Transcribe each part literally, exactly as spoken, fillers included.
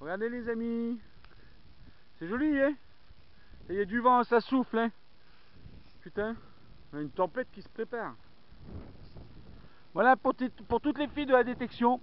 Regardez les amis. C'est joli, hein. Il y a du vent, ça souffle, hein. Putain, il y a une tempête qui se prépare. Voilà pour, pour toutes les filles de la détection.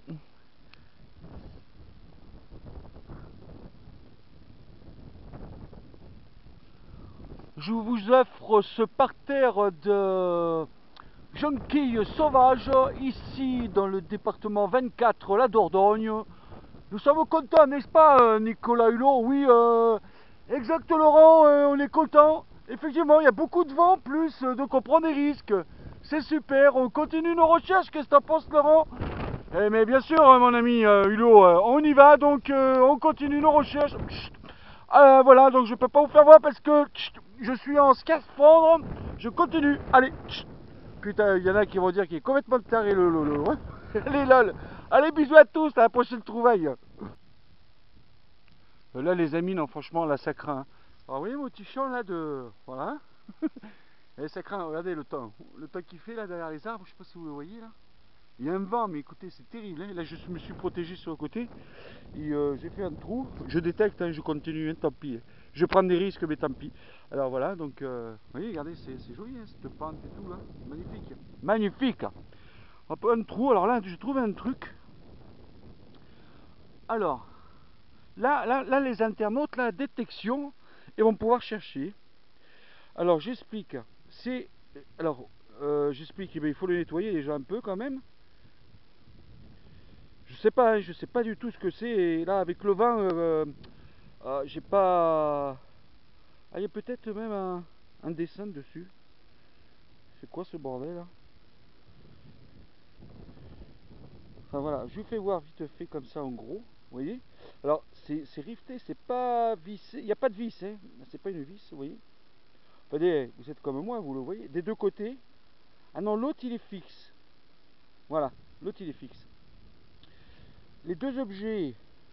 Je vous offre ce parterre de jonquilles sauvages ici dans le département vingt-quatre, la Dordogne. Nous sommes contents, n'est-ce pas, Nicolas Hulot? Oui, euh, exact, Laurent, euh, on est content. Effectivement, il y a beaucoup de vent, plus, euh, donc on prend des risques. C'est super, on continue nos recherches. Qu'est-ce que t'en penses, Laurent? Eh, mais bien sûr, mon ami euh, Hulot, euh, on y va, donc euh, on continue nos recherches. Euh, voilà, donc je peux pas vous faire voir parce que je suis en scaphandre. Je continue, allez. Putain, il y en a qui vont dire qu'il est complètement taré le lolo. Allez lol. Allez, bisous à tous, à la prochaine trouvaille. Là les amis, non franchement là ça craint. Alors vous voyez mon petit champ là de... Voilà. Et ça craint, regardez le temps. Le temps qu'il fait là derrière les arbres, je sais pas si vous le voyez là. Il y a un vent, mais écoutez, c'est terrible. Hein. Là je me suis protégé sur le côté. Et euh, j'ai fait un trou. Je détecte, hein, je continue, hein, tant pis. Je prends des risques, mais tant pis. Alors voilà, donc euh, vous voyez, regardez, c'est joli hein, cette pente et tout là. Magnifique. Magnifique. Un trou, alors là, j'ai trouvé un truc. Alors, là, là, là, les internautes, la détection, ils vont pouvoir chercher. Alors, j'explique. C'est, alors, euh, j'explique. Eh bien, il faut le nettoyer déjà un peu quand même. Je sais pas, hein, je sais pas du tout ce que c'est. Et là, avec le vent, euh, euh, j'ai pas. Ah, il y a peut-être même un, un dessin dessus. C'est quoi ce bordel là? Enfin voilà, je vous fais voir vite fait comme ça en gros, vous voyez. Alors c'est rifté, c'est pas vissé, il n'y a pas de vis, hein. C'est pas une vis, vous voyez. Enfin, vous êtes comme moi, vous le voyez, des deux côtés. Ah non, l'autre il est fixe. Voilà, l'autre il est fixe. Les deux objets,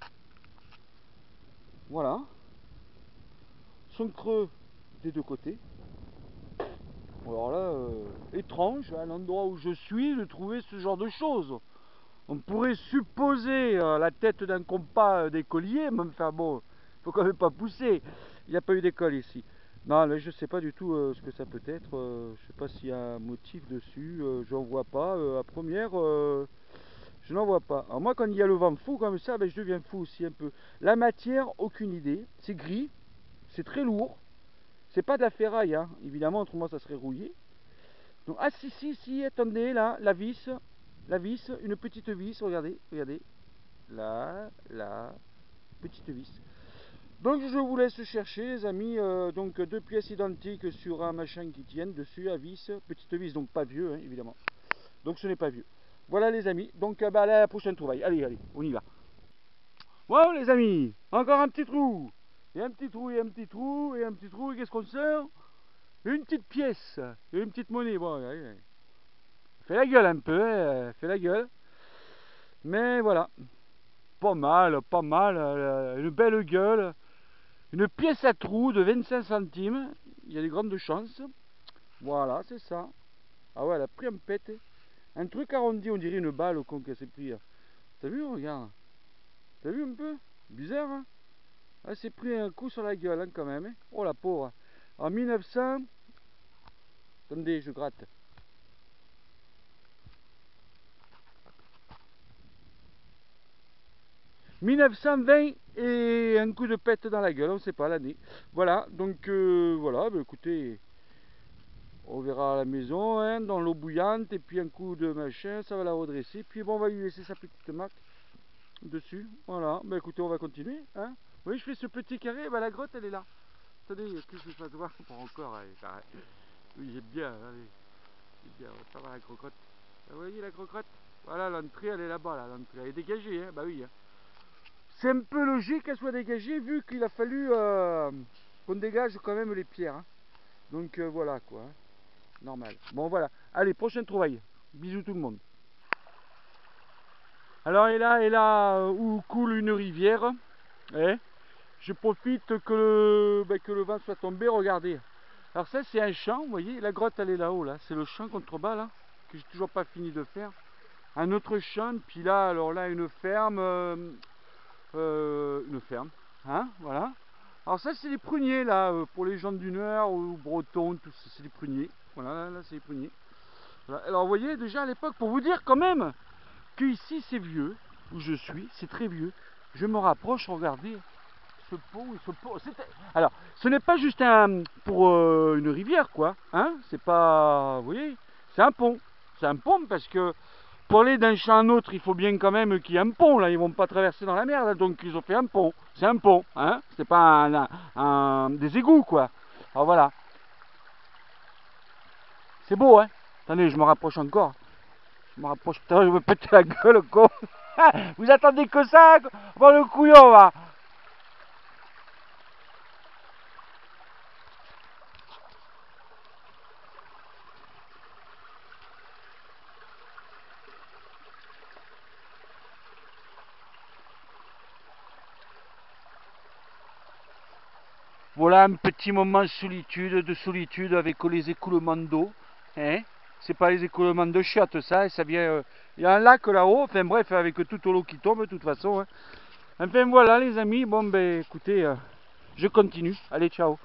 voilà, sont creux des deux côtés. Alors là, euh, étrange à l'endroit où je suis de trouver ce genre de choses. On pourrait supposer euh, la tête d'un compas euh, d'écolier, mais enfin bon, faut quand même pas pousser. Il n'y a pas eu d'école ici. Non, mais je sais pas du tout euh, ce que ça peut être. Euh, je sais pas s'il y a un motif dessus. Euh, J'en vois pas. Euh, à première, euh, je n'en vois pas. Alors moi, quand il y a le vent fou comme ça, ben, je deviens fou aussi un peu. La matière, aucune idée. C'est gris. C'est très lourd. C'est pas de la ferraille, hein. Évidemment, autrement ça serait rouillé. Donc, ah si, si, si, attendez, là, la vis. La vis, une petite vis, regardez, regardez. Là, là, petite vis. Donc je vous laisse chercher les amis, euh, donc deux pièces identiques sur un machin qui tienne dessus, à vis, petite vis, donc pas vieux hein, évidemment. Donc ce n'est pas vieux. Voilà les amis, donc bah, à la prochaine trouvaille. Allez, allez, on y va. Wow les amis, encore un petit trou. Et un petit trou, et un petit trou, et un petit trou, et qu'est-ce qu'on sort? Une petite pièce, et une petite monnaie. Bon, allez, allez. Fait la gueule un peu, hein, fait la gueule. Mais voilà, pas mal, pas mal, euh, une belle gueule. Une pièce à trous de vingt-cinq centimes, il y a des grandes chances. Voilà, c'est ça. Ah ouais, elle a pris un pet. Un truc arrondi, on dirait une balle au con qu'elle s'est pris. T'as vu, regarde. T'as vu un peu? Bizarre, hein? Elle s'est pris un coup sur la gueule, hein, quand même. Hein. Oh la pauvre. En mille neuf cents... Attendez, je gratte. mille neuf cent vingt et un coup de pète dans la gueule, on ne sait pas l'année. Voilà, donc euh, voilà, bah, écoutez, on verra à la maison, hein, dans l'eau bouillante, et puis un coup de machin, ça va la redresser. Puis bon, on va lui laisser sa petite marque dessus. Voilà, bah écoutez, on va continuer. Hein. Vous voyez, je fais ce petit carré, bah, la grotte elle est là. Attendez, que je fasse voir pour encore. Allez, oui, j'aime bien, allez. Bien, on va faire la grotte. Vous voyez la grotte? Voilà, l'entrée elle est là-bas, là, l'entrée. Elle est dégagée, hein, bah oui. Hein. C'est un peu logique qu'elle soit dégagée vu qu'il a fallu euh, qu'on dégage quand même les pierres. Hein. Donc euh, voilà quoi, hein. Normal. Bon voilà, allez, prochaine trouvaille. Bisous tout le monde. Alors et là, et là euh, où coule une rivière, eh, je profite que le, ben, que le vent soit tombé, regardez. Alors ça c'est un champ, vous voyez, la grotte elle est là-haut, là, c'est le champ contrebas là, que j'ai toujours pas fini de faire. Un autre champ, puis là, alors là une ferme. Euh, euh, une ferme, hein, voilà. Alors ça c'est les pruniers là, euh, pour les gens du Nord ou bretons, tout ça, c'est les pruniers. Voilà, là, là c'est les pruniers. Voilà. Alors vous voyez déjà à l'époque, pour vous dire quand même que ici c'est vieux, où je suis, c'est très vieux. Je me rapproche, regardez, ce pont, ce pont. Alors, ce n'est pas juste un pour euh, une rivière quoi, hein. C'est pas, vous voyez, c'est un pont. C'est un pont parce que pour aller d'un champ à un autre, il faut bien quand même qu'il y ait un pont. Là, ils vont pas traverser dans la mer, là, donc ils ont fait un pont. C'est un pont, hein. C'est pas un, un, un, des égouts quoi. Alors voilà. C'est beau, hein. Attendez, je me rapproche encore. Je me rapproche, putain, je me péter la gueule, con. Vous attendez que ça, voir le couillon, va. Voilà un petit moment de solitude, de solitude avec les écoulements d'eau. Hein, c'est pas les écoulements de chiottes, ça, et ça vient. Euh, il y a un lac là-haut, enfin bref, avec toute l'eau qui tombe, de toute façon. Hein. Enfin voilà, les amis, bon ben écoutez, euh, je continue. Allez, ciao.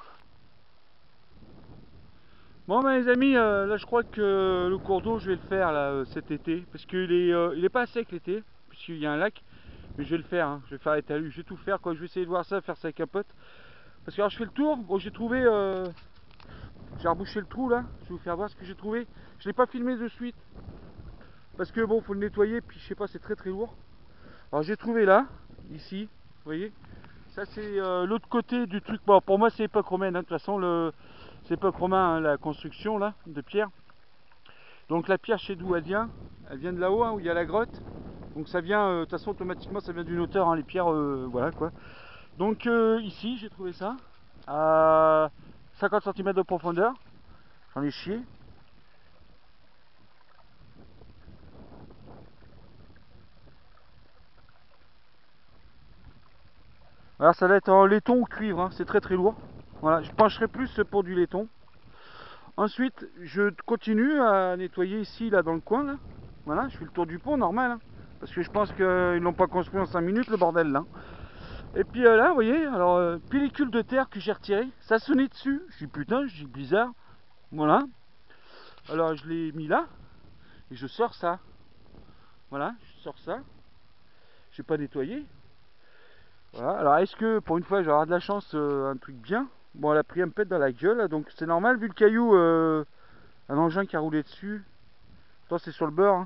Bon ben les amis, euh, là je crois que le cours d'eau, je vais le faire là euh, cet été, parce qu'il est, euh, il est pas sec l'été, puisqu'il y a un lac. Mais je vais le faire, hein. Je vais faire les talus, je vais tout faire, quoi. Je vais essayer de voir ça, faire ça avec un pote. Parce que alors je fais le tour, bon j'ai trouvé, euh, j'ai rebouché le trou là, je vais vous faire voir ce que j'ai trouvé. Je l'ai pas filmé de suite, parce que bon faut le nettoyer, puis je sais pas, c'est très très lourd. Alors j'ai trouvé là, ici, vous voyez, ça c'est euh, l'autre côté du truc. Bon pour moi c'est époque romaine, hein. De toute façon le, c'est époque romain, hein, la construction là, de pierre. Donc la pierre chez d'où elle vient, elle vient de là-haut, hein, où il y a la grotte. Donc ça vient, euh, de toute façon automatiquement ça vient d'une hauteur, hein, les pierres, euh, voilà quoi. Donc euh, ici j'ai trouvé ça à cinquante centimètres de profondeur. J'en ai chié. Alors ça va être en laiton ou cuivre, hein. C'est très très lourd. Voilà, je pencherai plus pour du laiton. Ensuite je continue à nettoyer ici là dans le coin là. Voilà, je fais le tour du pont normal, hein, parce que je pense qu'ils l'ont pas construit en cinq minutes le bordel là. Et puis euh, là vous voyez, alors euh, pellicule de terre que j'ai retirée, ça sonnait dessus. Je dis putain, je dis bizarre. Voilà. Alors je l'ai mis là et je sors ça. Voilà, je sors ça. Je vais pas nettoyer. Voilà. Alors est-ce que pour une fois je vais avoir de la chance, euh, un truc bien. Bon, elle a pris un pet dans la gueule, donc c'est normal vu le caillou, euh, un engin qui a roulé dessus. Toi c'est sur le beurre, hein.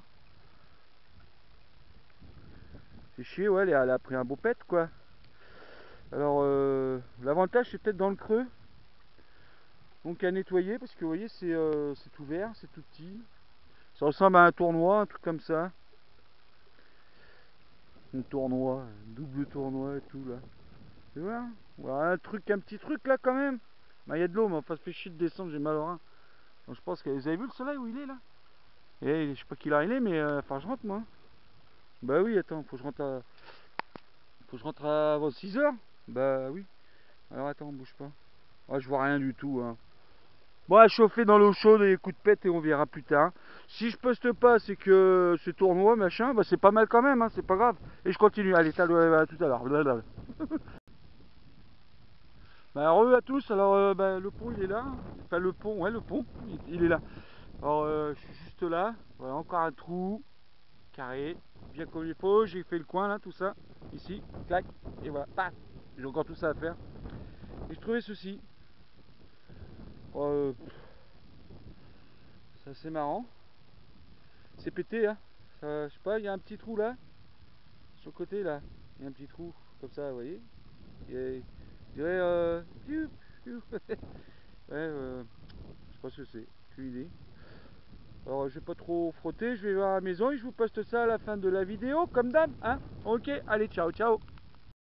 C'est chier, ouais, elle a pris un beau pet quoi. Alors euh, l'avantage c'est peut-être dans le creux. Donc à nettoyer parce que vous voyez c'est euh, tout vert, c'est tout petit. Ça ressemble à un tournoi, un truc comme ça. Un tournoi, un double tournoi et tout là. Tu vois, voilà, un truc, un petit truc là quand même. Bah, il y a de l'eau, mais enfin, ça fait chier de descendre, j'ai mal au rein. Donc je pense que vous avez vu le soleil où il est là. Et je sais pas quelle heure il est, mais euh, enfin je rentre moi. Bah oui, attends, faut que je rentre à. Faut que je rentre avant six heures. Bah oui. Alors attends, bouge pas. Ah, je vois rien du tout. Hein. Bon, à chauffer dans l'eau chaude et les coups de pète et on verra plus tard. Si je poste pas, c'est que ce tournoi, machin, bah c'est pas mal quand même, hein, c'est pas grave. Et je continue. Allez, à tout à l'heure. Bah, re à tous, alors euh, bah, le pont il est là, enfin le pont, ouais le pont, il, il est là. Alors euh, je suis juste là, voilà encore un trou, carré, bien comme il faut, j'ai fait le coin là, tout ça, ici, clac, et voilà, paf, j'ai encore tout ça à faire. Et je trouvais ceci, euh, c'est assez marrant, c'est pété hein, ça, je sais pas, il y a un petit trou là, sur le côté là, il y a un petit trou, comme ça, vous voyez, et, je dirais, euh, ouais, euh, je sais pas ce que c'est, aucune idée. Alors je vais pas trop frotter, je vais voir à la maison et je vous poste ça à la fin de la vidéo comme d'hab, hein. Ok, allez, ciao, ciao.